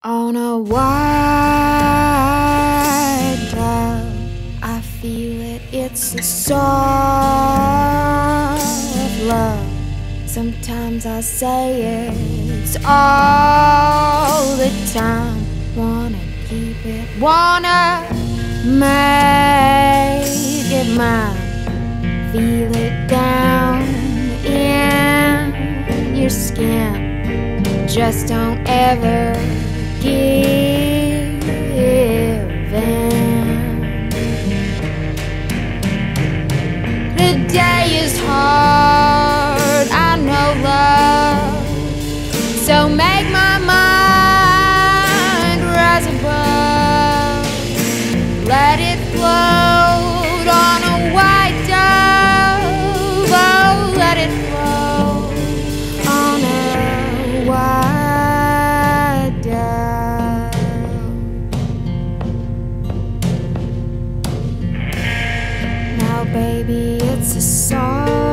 On a wide cloud, I feel it, it's a soft love. Sometimes I say it's all the time. Wanna keep it, wanna make it mine. Feel it down in your skin. Just don't ever give in. The day is hard, I know, love, so make my mind rise above. Let it float on a white dove. Oh, let it float on a white dove. Now baby, it's a song